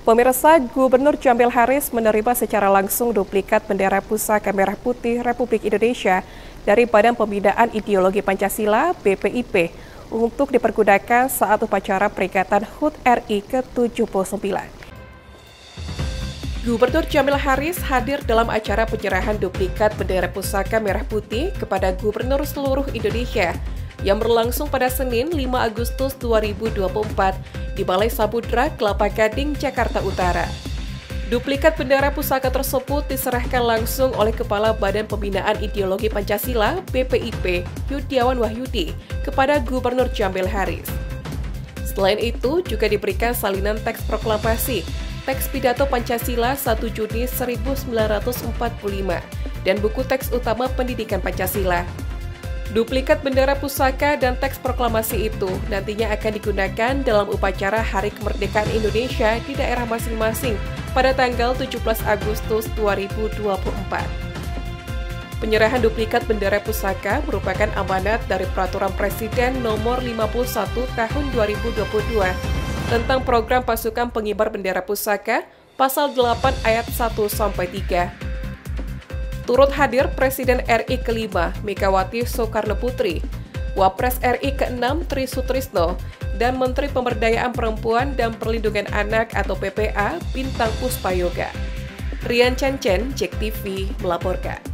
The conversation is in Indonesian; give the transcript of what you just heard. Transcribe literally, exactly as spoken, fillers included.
Pemirsa, Gubernur Jamil Haris menerima secara langsung duplikat bendera pusaka merah putih Republik Indonesia dari Badan Pembinaan Ideologi Pancasila B P I P untuk dipergunakan saat upacara peringatan H U T R I ke tujuh puluh sembilan. Gubernur Jamil Haris hadir dalam acara penyerahan duplikat bendera pusaka merah putih kepada gubernur seluruh Indonesia yang berlangsung pada Senin lima Agustus dua ribu dua puluh empat di Balai Samudra, Kelapa Gading, Jakarta Utara. Duplikat bendera pusaka tersebut diserahkan langsung oleh Kepala Badan Pembinaan Ideologi Pancasila B P I P, Yudiawan Wahyudi, kepada Gubernur Jamil Haris. Selain itu, juga diberikan salinan teks proklamasi, teks pidato Pancasila satu Juni seribu sembilan ratus empat puluh lima, dan buku teks utama pendidikan Pancasila. Duplikat bendera pusaka dan teks proklamasi itu nantinya akan digunakan dalam upacara Hari Kemerdekaan Indonesia di daerah masing-masing pada tanggal tujuh belas Agustus dua ribu dua puluh empat. Penyerahan duplikat bendera pusaka merupakan amanat dari Peraturan Presiden Nomor lima puluh satu Tahun dua ribu dua puluh dua tentang Program Pasukan Pengibar Bendera Pusaka, Pasal delapan Ayat satu sampai tiga. Turut hadir Presiden R I kelima Megawati Soekarno Putri, Wapres R I keenam Tri Sutrisno, dan Menteri Pemberdayaan Perempuan dan Perlindungan Anak atau P P A Bintang Puspayoga. Rian Chancen, J E K T V melaporkan.